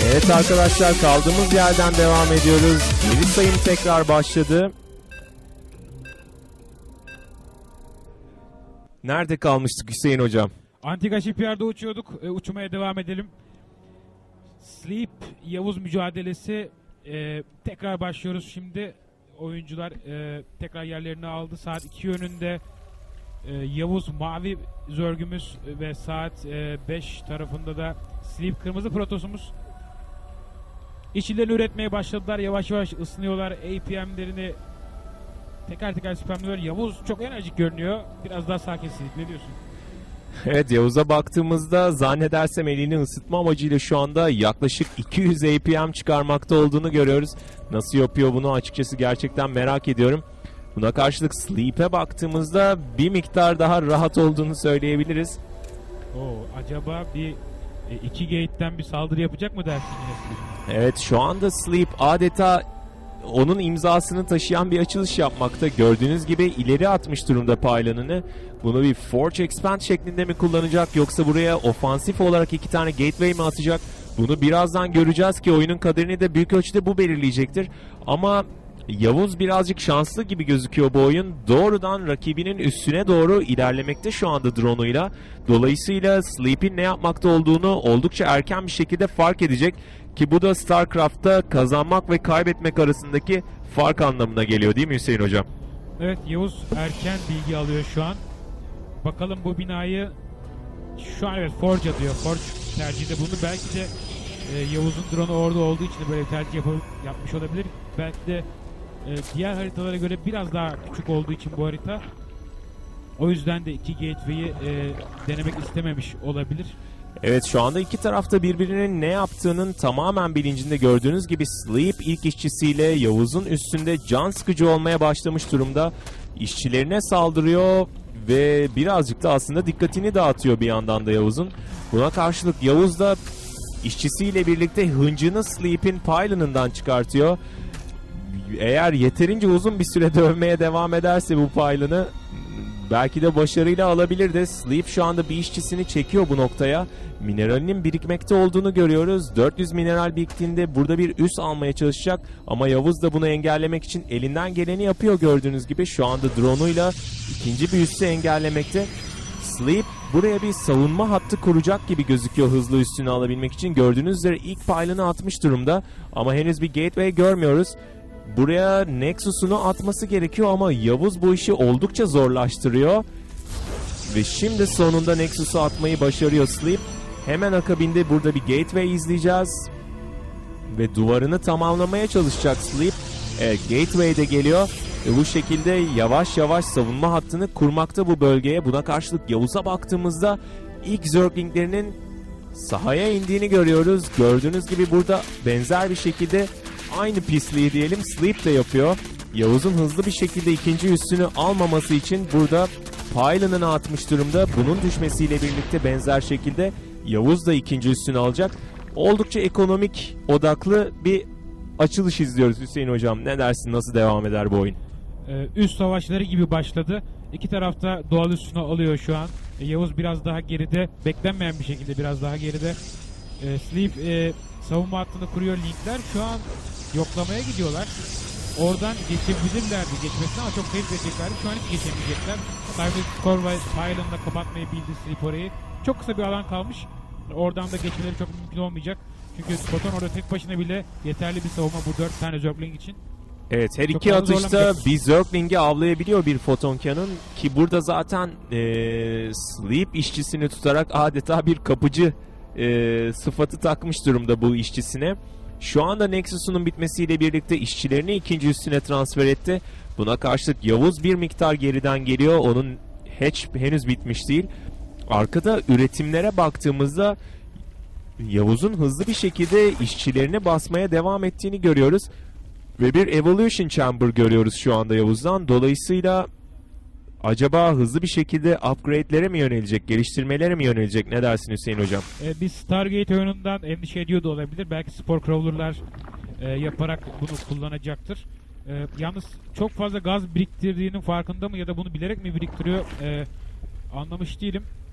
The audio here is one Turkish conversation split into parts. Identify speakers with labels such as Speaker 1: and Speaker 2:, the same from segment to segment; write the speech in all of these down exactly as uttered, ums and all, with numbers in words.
Speaker 1: Evet arkadaşlar, kaldığımız yerden devam ediyoruz. Geri sayım tekrar başladı. Nerede kalmıştık Hüseyin hocam?
Speaker 2: Antika Shipyard'da uçuyorduk. E, uçmaya devam edelim. Sleep Yavuz mücadelesi e, tekrar başlıyoruz şimdi. Oyuncular e, tekrar yerlerini aldı. Saat iki yönünde e, Yavuz mavi zörgümüz ve saat e, beş tarafında da Sleep kırmızı protosumuz. İşçilerini üretmeye başladılar. Yavaş yavaş ısınıyorlar. A P M'lerini teker teker spamlıyorlar. Yavuz çok enerjik görünüyor. Biraz daha sakin Sleep. Ne diyorsun?
Speaker 1: Evet, Yavuz'a baktığımızda zannedersem elini ısıtma amacıyla şu anda yaklaşık iki yüz A P M çıkarmakta olduğunu görüyoruz. Nasıl yapıyor bunu açıkçası gerçekten merak ediyorum. Buna karşılık Sleep'e baktığımızda bir miktar daha rahat olduğunu söyleyebiliriz.
Speaker 2: Oo, acaba bir e, iki gate'den bir saldırı yapacak mı dersin yine Sleep?
Speaker 1: Evet, şu anda Sleep adeta onun imzasını taşıyan bir açılış yapmakta. Gördüğünüz gibi ileri atmış durumda paylanını. Bunu bir Forge Expand şeklinde mi kullanacak, yoksa buraya ofansif olarak iki tane gateway mi atacak? Bunu birazdan göreceğiz ki oyunun kaderini de büyük ölçüde bu belirleyecektir. Ama Yavuz birazcık şanslı gibi gözüküyor bu oyun. Doğrudan rakibinin üstüne doğru ilerlemekte şu anda drone'uyla. Dolayısıyla Sleep'in ne yapmakta olduğunu oldukça erken bir şekilde fark edecek. Ki bu da StarCraft'ta kazanmak ve kaybetmek arasındaki fark anlamına geliyor değil mi Hüseyin hocam?
Speaker 2: Evet, Yavuz erken bilgi alıyor şu an. Bakalım bu binayı şu an evet Forge diyor. Forge tercihinde bunu belki de e, Yavuz'un drone'u orada olduğu için de böyle tercih yap yapmış olabilir. Belki de e, diğer haritalara göre biraz daha küçük olduğu için bu harita. O yüzden de iki gateway'i e, denemek istememiş olabilir.
Speaker 1: Evet, şu anda iki tarafta birbirinin ne yaptığının tamamen bilincinde. Gördüğünüz gibi Sleep ilk işçisiyle Yavuz'un üstünde can sıkıcı olmaya başlamış durumda. İşçilerine saldırıyor ve birazcık da aslında dikkatini dağıtıyor bir yandan da Yavuz'un. Buna karşılık Yavuz da işçisiyle birlikte hıncını Sleep'in pylon'ından çıkartıyor. Eğer yeterince uzun bir süre dövmeye devam ederse bu pylon'ı belki de başarıyla alabilir de. Sleep şu anda bir işçisini çekiyor bu noktaya. Mineralinin birikmekte olduğunu görüyoruz. dört yüz mineral biriktiğinde burada bir üs almaya çalışacak. Ama Yavuz da bunu engellemek için elinden geleni yapıyor gördüğünüz gibi. Şu anda drone'uyla ikinci bir üssü engellemekte. Sleep buraya bir savunma hattı kuracak gibi gözüküyor hızlı üstünü alabilmek için. Gördüğünüz üzere ilk pylon'ı atmış durumda. Ama henüz bir gateway görmüyoruz. Buraya Nexus'unu atması gerekiyor ama Yavuz bu işi oldukça zorlaştırıyor. Ve şimdi sonunda Nexus'u atmayı başarıyor Sleep. Hemen akabinde burada bir gateway izleyeceğiz. Ve duvarını tamamlamaya çalışacak Sleep. Evet, gateway de geliyor. Ve bu şekilde yavaş yavaş savunma hattını kurmakta bu bölgeye. Buna karşılık Yavuz'a baktığımızda ilk Zerglinglerinin sahaya indiğini görüyoruz. Gördüğünüz gibi burada benzer bir şekilde aynı pisliği diyelim Sleep de yapıyor. Yavuz'un hızlı bir şekilde ikinci üstünü almaması için burada pylon'ını atmış durumda. Bunun düşmesiyle birlikte benzer şekilde Yavuz da ikinci üstünü alacak. Oldukça ekonomik odaklı bir açılış izliyoruz Hüseyin hocam. Ne dersin, nasıl devam eder bu oyun?
Speaker 2: Ee, üst savaşları gibi başladı. İki tarafta doğal üstünü alıyor şu an. Ee, Yavuz biraz daha geride. Beklenmeyen bir şekilde biraz daha geride. Ee, Sleep e, savunma hattını kuruyor. Linkler şu an yoklamaya gidiyorlar. Oradan geçebilirlerdi geçmesine ama çok kayıp edeceklerdi. Şu an hiç geçemeyecekler. Cyber Score ve Pylon'la kapatmayı bildi Sleep orayı. Çok kısa bir alan kalmış. Oradan da geçmeleri çok mümkün olmayacak. Çünkü Photon orada tek başına bile yeterli bir savunma bu dört tane Zergling için.
Speaker 1: Evet, her
Speaker 2: çok
Speaker 1: iki atışta
Speaker 2: zorlamayacak.
Speaker 1: bir Zergling'i avlayabiliyor bir Photon Cannon. Ki burada zaten ee, Sleep işçisini tutarak adeta bir kapıcı ee, sıfatı takmış durumda bu işçisine. Şu anda Nexus'unun bitmesiyle birlikte işçilerini ikinci üstüne transfer etti. Buna karşılık Yavuz bir miktar geriden geliyor. Onun hatch henüz bitmiş değil. Arkada üretimlere baktığımızda Yavuz'un hızlı bir şekilde işçilerini basmaya devam ettiğini görüyoruz. Ve bir Evolution Chamber görüyoruz şu anda Yavuz'dan. Dolayısıyla acaba hızlı bir şekilde upgrade'lere mi yönelecek, geliştirmelere mi yönelecek? Ne dersin Hüseyin hocam?
Speaker 2: Ee, bir Stargate oyunundan endişe ediyor da olabilir. Belki Spore Crawler'lar e, yaparak bunu kullanacaktır. E, yalnız çok fazla gaz biriktirdiğinin farkında mı ya da bunu bilerek mi biriktiriyor e, anlamış değilim.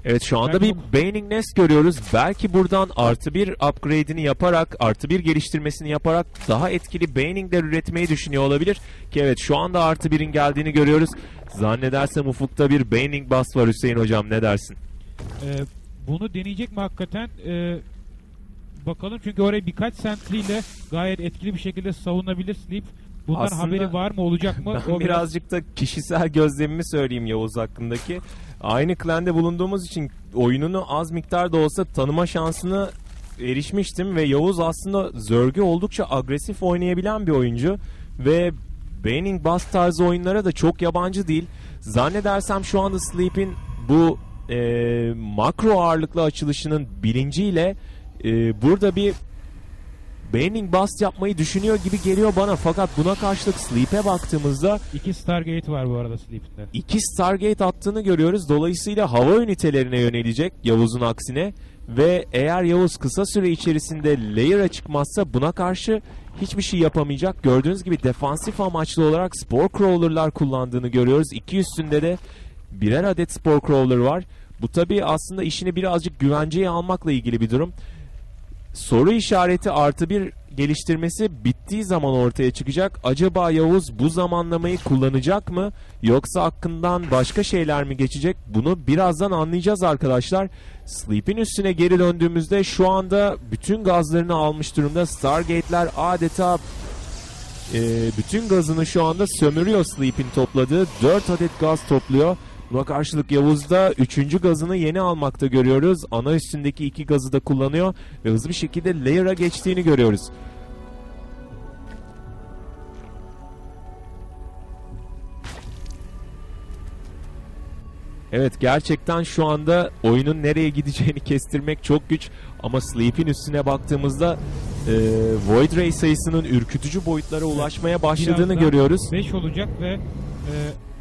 Speaker 1: Evet, şu anda
Speaker 2: Yani
Speaker 1: bir Baning Nest görüyoruz. Belki buradan artı bir upgrade'ini yaparak, artı bir geliştirmesini yaparak daha etkili Baning'ler üretmeyi düşünüyor olabilir. Ki evet, şu anda artı birin geldiğini görüyoruz. Zannedersem ufukta bir Baning Bust var Hüseyin hocam, ne dersin?
Speaker 2: Ee, bunu deneyecek mi hakikaten? Ee, bakalım, çünkü orayı birkaç sentliyle gayet etkili bir şekilde savunabilir Sleep. Bundan
Speaker 1: Aslında
Speaker 2: haberi var mı, olacak mı?
Speaker 1: Ben
Speaker 2: O
Speaker 1: birazcık da kişisel gözlemimi söyleyeyim Yavuz hakkındaki. Aynı klanda bulunduğumuz için oyununu az miktarda olsa tanıma şansını erişmiştim ve Yavuz aslında Zerg'i oldukça agresif oynayabilen bir oyuncu ve Baning Bust tarzı oyunlara da çok yabancı değil. Zannedersem şu anda Sleep'in bu e, makro ağırlıklı açılışının bilinciyle e, burada bir Baning Bust yapmayı düşünüyor gibi geliyor bana. Fakat buna karşılık Sleep'e baktığımızda
Speaker 2: iki Stargate var bu arada Sleep'inde.
Speaker 1: iki Stargate attığını görüyoruz. Dolayısıyla hava ünitelerine yönelecek Yavuz'un aksine. Ve eğer Yavuz kısa süre içerisinde layer'a çıkmazsa buna karşı hiçbir şey yapamayacak. Gördüğünüz gibi defansif amaçlı olarak Spore Crawler'lar kullandığını görüyoruz. İki üstünde de birer adet Spore Crawler var. Bu tabii aslında işini birazcık güvenceye almakla ilgili bir durum. Soru işareti artı bir geliştirmesi bittiği zaman ortaya çıkacak. Acaba Yavuz bu zamanlamayı kullanacak mı? Yoksa hakkından başka şeyler mi geçecek? Bunu birazdan anlayacağız arkadaşlar. Sleep'in üstüne geri döndüğümüzde şu anda bütün gazlarını almış durumda. Stargate'ler adeta e, bütün gazını şu anda sömürüyor Sleep'in topladığı. dört adet gaz topluyor. Buna karşılık Yavuz'da üçüncü gazını yeni almakta görüyoruz. Ana üstündeki iki gazı da kullanıyor ve hızlı bir şekilde layer'a geçtiğini görüyoruz. Evet, gerçekten şu anda oyunun nereye gideceğini kestirmek çok güç. Ama Sleep'in üstüne baktığımızda e, Void Ray sayısının ürkütücü boyutlara ulaşmaya başladığını
Speaker 2: Birazdan
Speaker 1: görüyoruz.
Speaker 2: beş olacak ve e,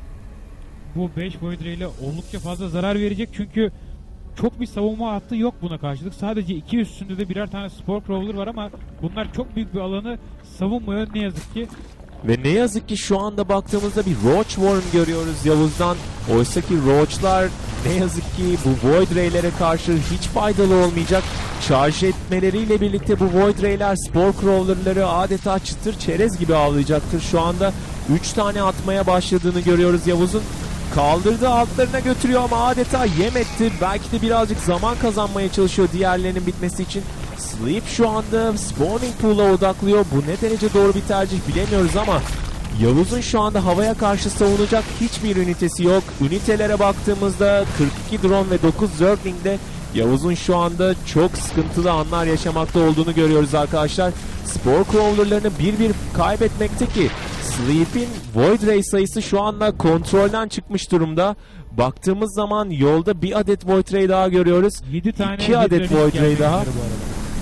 Speaker 2: bu beş Void Ray ile oldukça fazla zarar verecek. Çünkü çok bir savunma hattı yok buna karşılık. Sadece iki üstünde de birer tane Spore Crawler var ama bunlar çok büyük bir alanı savunmuyor ne yazık ki.
Speaker 1: Ve ne yazık ki şu anda baktığımızda bir Roach Worm görüyoruz Yavuz'dan. Oysa ki Roach'lar ne yazık ki bu Void Ray'lere karşı hiç faydalı olmayacak. Charge etmeleriyle birlikte bu Void Ray'ler Spore Crawler'ları adeta çıtır çerez gibi avlayacaktır. Şu anda üç tane atmaya başladığını görüyoruz Yavuz'un. Kaldırdı, altlarına götürüyor ama adeta yem etti. Belki de birazcık zaman kazanmaya çalışıyor diğerlerinin bitmesi için. Sleep şu anda Spawning Pool'a odaklıyor. Bu ne derece doğru bir tercih bilemiyoruz ama Yavuz'un şu anda havaya karşı savunacak hiçbir ünitesi yok. Ünitelere baktığımızda kırk iki drone ve dokuz Zergling'de Yavuz'un şu anda çok sıkıntılı anlar yaşamakta olduğunu görüyoruz arkadaşlar. Spore Crawler'larını bir bir kaybetmekte ki Sleep'in Void Ray sayısı şu anda kontrolden çıkmış durumda. Baktığımız zaman yolda bir adet Void Ray daha görüyoruz.
Speaker 2: yedi tane
Speaker 1: iki adet Void Ray daha.
Speaker 2: Bu arada.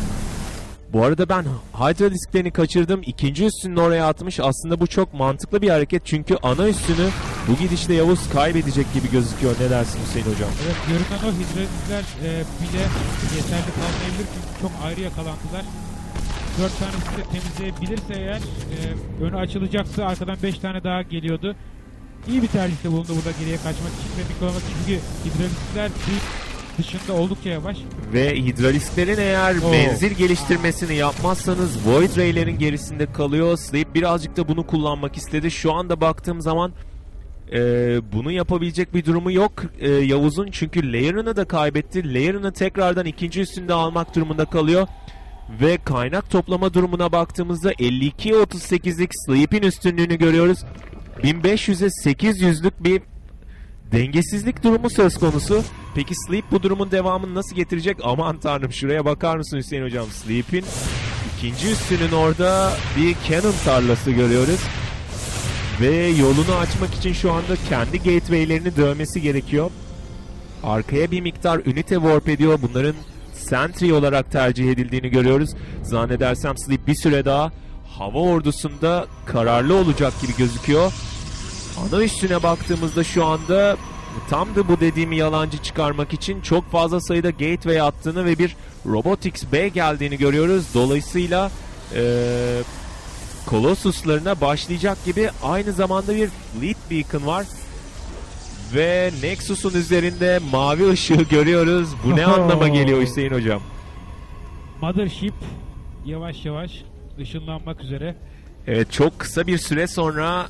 Speaker 1: Bu arada ben Hydra disklerini kaçırdım. İkinci üstünü oraya atmış. Aslında bu çok mantıklı bir hareket. Çünkü ana üstünü bu gidişle Yavuz kaybedecek gibi gözüküyor. Ne dersin Hüseyin hocam?
Speaker 2: Evet, görünen o hidrolikler e, bile yeterli kalmayabilir çünkü çok ayrı yakalandılar. dört tanesi de temizleyebilirse eğer e, önü açılacaktı. Arkadan beş tane daha geliyordu. İyi bir tercihte bulundu burada geriye kaçmak için ve Mikolamak, çünkü hidrolikler dışında oldukça yavaş.
Speaker 1: Ve hidralisklerin eğer
Speaker 2: Oo.
Speaker 1: menzil geliştirmesini yapmazsanız Void Ray'lerin gerisinde kalıyor. Sleep birazcık da bunu kullanmak istedi. Şu anda baktığım zaman e, bunu yapabilecek bir durumu yok e, Yavuz'un. Çünkü layer'ını da kaybetti. Layer'ını tekrardan ikinci üstünde almak durumunda kalıyor. Ve kaynak toplama durumuna baktığımızda elli ikiye otuz sekizlik Sleep'in üstünlüğünü görüyoruz. bin beş yüze sekiz yüzlük bir dengesizlik durumu söz konusu. Peki Sleep bu durumun devamını nasıl getirecek? Aman tanrım, şuraya bakar mısın Hüseyin hocam? Sleep'in ikinci üstünün orada bir cannon tarlası görüyoruz. Ve yolunu açmak için şu anda kendi gateway'lerini dövmesi gerekiyor. Arkaya bir miktar ünite warp ediyor. Bunların sentry olarak tercih edildiğini görüyoruz. Zannedersem Sleep bir süre daha hava ordusunda kararlı olacak gibi gözüküyor. Ana üstüne baktığımızda şu anda tam da bu dediğimi yalancı çıkarmak için çok fazla sayıda gateway attığını ve bir Robotics Bay geldiğini görüyoruz. Dolayısıyla ee, Colossus'larına başlayacak gibi. Aynı zamanda bir Fleet Beacon var. Ve Nexus'un üzerinde mavi ışığı görüyoruz. Bu ne anlama geliyor Hüseyin hocam?
Speaker 2: Mothership yavaş yavaş ışınlanmak üzere.
Speaker 1: Evet, çok kısa bir süre sonra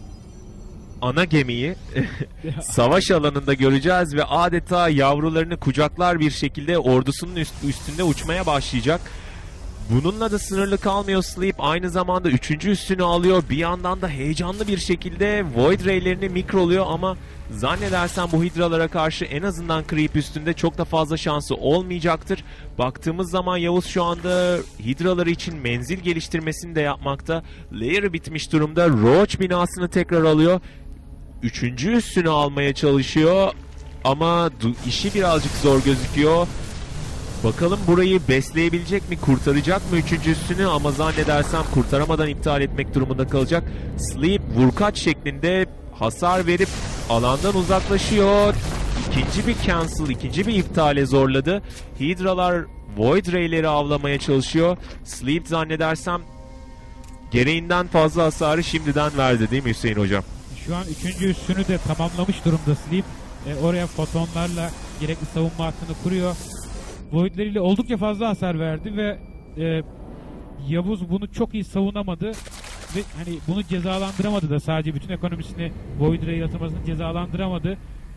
Speaker 1: ana gemiyi savaş alanında göreceğiz ve adeta yavrularını kucaklar bir şekilde ordusunun üst, üstünde uçmaya başlayacak. Bununla da sınırlı kalmıyor Sleep. Aynı zamanda üçüncü üstünü alıyor. Bir yandan da heyecanlı bir şekilde Void Ray'lerini mikroluyor ama zannedersem bu Hidra'lara karşı en azından Creep üstünde çok da fazla şansı olmayacaktır. Baktığımız zaman Yavuz şu anda Hidra'ları için menzil geliştirmesini de yapmakta. Layer'ı bitmiş durumda. Roach binasını tekrar alıyor. Üçüncü üstünü almaya çalışıyor ama işi birazcık zor gözüküyor. Bakalım burayı besleyebilecek mi, kurtaracak mı üçüncü üstünü, ama zannedersem kurtaramadan iptal etmek durumunda kalacak. Sleep vurkaç şeklinde hasar verip alandan uzaklaşıyor. İkinci bir cancel, ikinci bir iptale zorladı. Hydra'lar Void Ray'leri avlamaya çalışıyor. Sleep zannedersem gereğinden fazla hasarı şimdiden verdi değil mi Hüseyin hocam?
Speaker 2: Şu an üçüncü üssünü de tamamlamış durumda Sleep. E, oraya fotonlarla gerekli savunma hattını kuruyor. Void'leriyle oldukça fazla hasar verdi ve e, Yavuz bunu çok iyi savunamadı ve hani bunu cezalandıramadı da, sadece bütün ekonomisini Void Ray'e yatırmasını cezalandıramadı.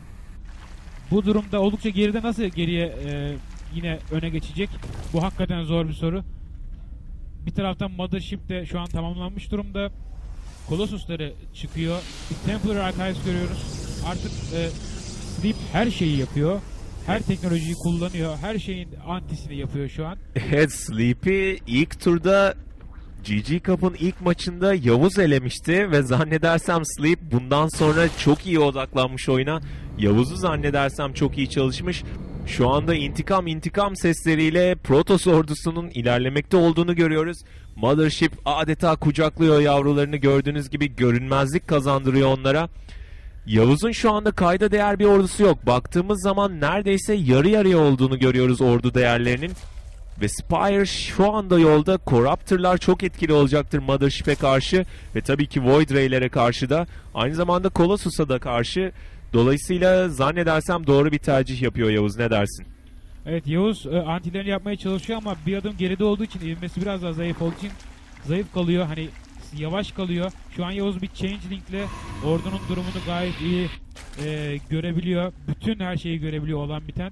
Speaker 2: Bu durumda oldukça geride nasıl geriye e, yine öne geçecek? Bu hakikaten zor bir soru. Bir taraftan Mothership de şu an tamamlanmış durumda. Colossus'ları çıkıyor. Bir Templar Archives görüyoruz. Artık e, Sleep her şeyi yapıyor. Her teknolojiyi kullanıyor. Her şeyin antisini yapıyor şu an.
Speaker 1: Evet, Sleep'i ilk turda G G Cup'ın ilk maçında Yavuz elemişti ve zannedersem Sleep bundan sonra çok iyi odaklanmış oyuna. Yavuz'u zannedersem çok iyi çalışmış. Şu anda intikam intikam sesleriyle Protoss ordusunun ilerlemekte olduğunu görüyoruz. Mothership adeta kucaklıyor yavrularını, gördüğünüz gibi görünmezlik kazandırıyor onlara. Yavuz'un şu anda kayda değer bir ordusu yok. Baktığımız zaman neredeyse yarı yarıya olduğunu görüyoruz ordu değerlerinin. Ve Spire şu anda yolda. Corruptor'lar çok etkili olacaktır Mothership'e karşı. Ve tabii ki Void Ray'lere karşı da. Aynı zamanda Colossus'a da karşı. Dolayısıyla zannedersem doğru bir tercih yapıyor Yavuz. Ne dersin?
Speaker 2: Evet, Yavuz e, antilerini yapmaya çalışıyor ama bir adım geride olduğu için, ivmesi biraz daha zayıf olduğu için zayıf kalıyor. Hani yavaş kalıyor. Şu an Yavuz bir Changeling'le ordunun durumunu gayet iyi e, görebiliyor. Bütün her şeyi görebiliyor, olan biten.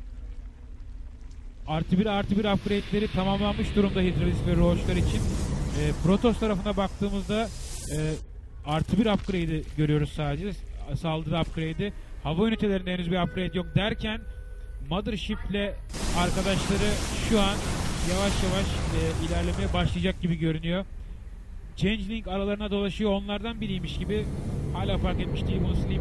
Speaker 2: Artı bir artı bir upgrade'leri tamamlanmış durumda Hydralis ve Roach'lar için. E, Protoss tarafına baktığımızda e, artı bir upgrade'i görüyoruz sadece. Saldırı upgrade'i. Hava ünitelerinde henüz bir upgrade yok derken Mothership'le arkadaşları şu an yavaş yavaş e, ilerlemeye başlayacak gibi görünüyor. Changeling aralarına dolaşıyor, onlardan biriymiş gibi. Hala fark etmiş değil bunu Sleep.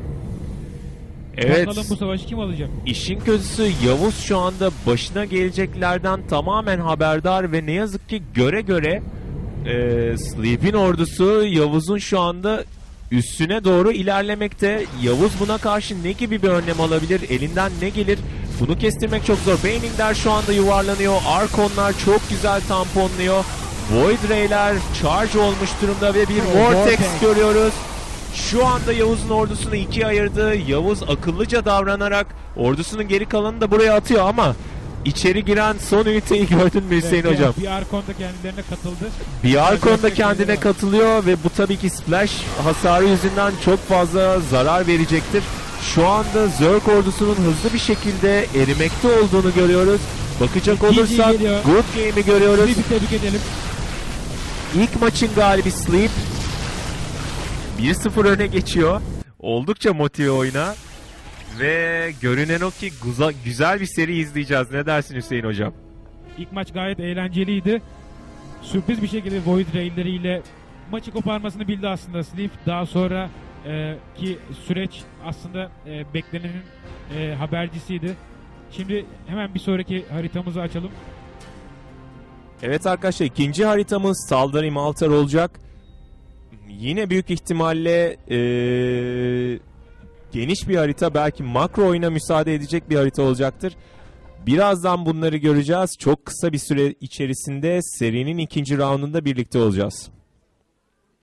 Speaker 1: Evet.
Speaker 2: Bakalım bu savaşı kim alacak?
Speaker 1: İşin kötüsü Yavuz şu anda başına geleceklerden tamamen haberdar ve ne yazık ki göre göre e, Sleep'in ordusu Yavuz'un şu anda üstüne doğru ilerlemekte. Yavuz buna karşı ne gibi bir önlem alabilir? Elinden ne gelir? Bunu kestirmek çok zor. Baning'ler şu anda yuvarlanıyor. Arkonlar çok güzel tamponluyor. Void Ray'ler charge olmuş durumda ve bir
Speaker 2: Oh,
Speaker 1: Vortex,
Speaker 2: Vortex
Speaker 1: görüyoruz. Şu anda Yavuz'un ordusunu ikiye ayırdı. Yavuz akıllıca davranarak ordusunun geri kalanını da buraya atıyor ama içeri giren son üniteyi gördün mü Hüseyin
Speaker 2: Evet,
Speaker 1: hocam?
Speaker 2: Bir Arkon da kendilerine katıldı.
Speaker 1: Bir Arkon da kendine katılıyor ve bu tabii ki splash hasarı yüzünden çok fazla zarar verecektir. Şu anda Zerg ordusunun hızlı bir şekilde erimekte olduğunu görüyoruz. Bakacak olursak Good Game'i görüyoruz.
Speaker 2: Bir tebrik edelim.
Speaker 1: İlk maçın galibi Sleep bir sıfır öne geçiyor. Oldukça motive oyuna. Ve görünen o ki güzel, güzel bir seri izleyeceğiz. Ne dersin Hüseyin hocam?
Speaker 2: İlk maç gayet eğlenceliydi. Sürpriz bir şekilde Void Ray'leriyle maçı koparmasını bildi aslında Sleep. Daha sonra e, ki süreç aslında e, beklenenin e, habercisiydi. Şimdi hemen bir sonraki haritamızı açalım.
Speaker 1: Evet arkadaşlar, ikinci haritamız Tal'Darim Altar olacak. Yine büyük ihtimalle ee, geniş bir harita, belki makro oyuna müsaade edecek bir harita olacaktır. Birazdan bunları göreceğiz. Çok kısa bir süre içerisinde serinin ikinci roundunda birlikte olacağız.